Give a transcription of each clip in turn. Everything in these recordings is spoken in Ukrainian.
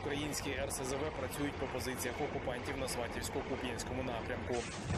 українські РСЗВ працюють по позиціях окупантів на Сватівсько-Куп'янському напрямку.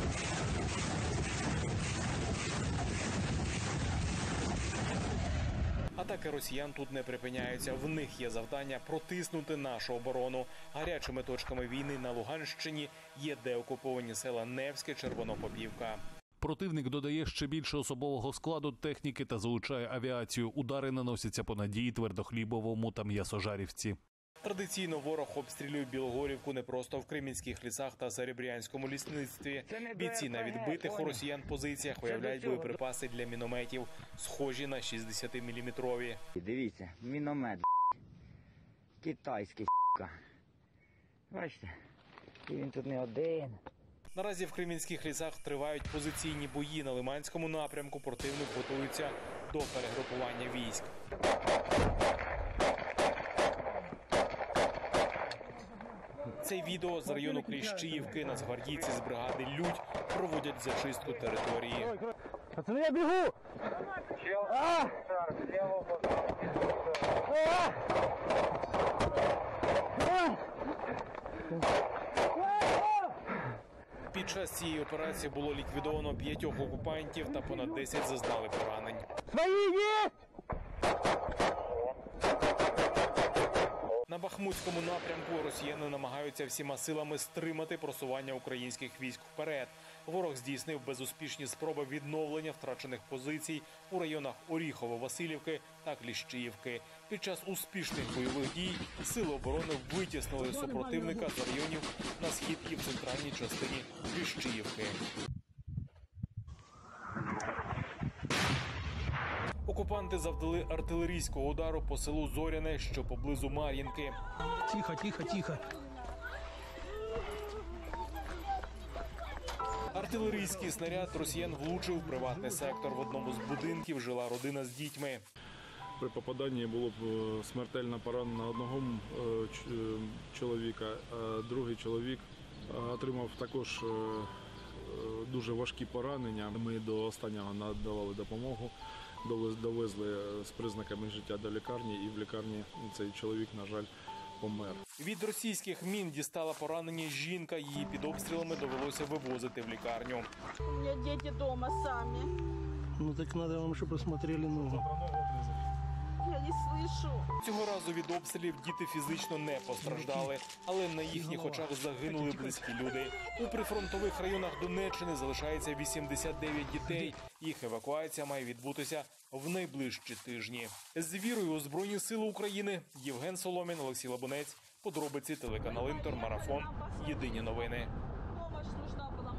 Атаки росіян тут не припиняються. В них є завдання протиснути нашу оборону. Гарячими точками війни на Луганщині є деокуповані села Невське, Червонопопівка. Противник додає ще більше особового складу, техніки та залучає авіацію. Удари наносяться по Надії, Твердохлібовому та М'ясожарівці. Традиційно ворог обстрілює Білогорівку не просто в Кремінських лісах та Серебрянському лісництві. Бійці на відбитих у росіян позиціях виявляють боєприпаси для мінометів, схожі на 60-мм. Дивіться, міномет, китайський, бачите, і він тут не один. Наразі в Кремінських лісах тривають позиційні бої. На Лиманському напрямку противник готується до перегрупування військ. Це відео з району Кліщіївки. Нацгвардійці з бригади «Людь» проводять зачистку території. Пацани, я бігу! Під час цієї операції було ліквідовано 5 окупантів та понад 10 зазнали поранень. Свої є! На Бахмутському напрямку росіяни намагаються всіма силами стримати просування українських військ вперед. Ворог здійснив безуспішні спроби відновлення втрачених позицій у районах Оріхово-Василівки та Кліщіївки. Під час успішних бойових дій сили оборони витіснили супротивника з районів на схід і в центральній частині Кліщіївки. Окупанти завдали артилерійського удару по селу Зоряне, що поблизу Мар'їнки. Тихо, тихо, тихо. Артилерійський снаряд росіян влучив в приватний сектор. В одному з будинків жила родина з дітьми. При попаданні було б смертельно поранено одного чоловіка, а другий чоловік отримав також дуже важкі поранення. Ми до останнього надавали допомогу, довезли з признаками життя до лікарні, і в лікарні цей чоловік, на жаль, помер. Від російських мін дістала поранення жінка. Її під обстрілами довелося вивозити в лікарню. У меня дети дома сами. Ну так надо вам, щоб посмотрели ногу. Я не слышу. Цього разу від обстрілів діти фізично не постраждали, але на їхніх очах загинули близькі люди. У прифронтових районах Донеччини залишається 89 дітей. Їх евакуація має відбутися в найближчі тижні. З вірою у Збройні Сили України. Євген Соломін, Олексій Лабунець. Подробиці, телеканал Інтер, Марафон. Єдині новини. Помощь нужна была.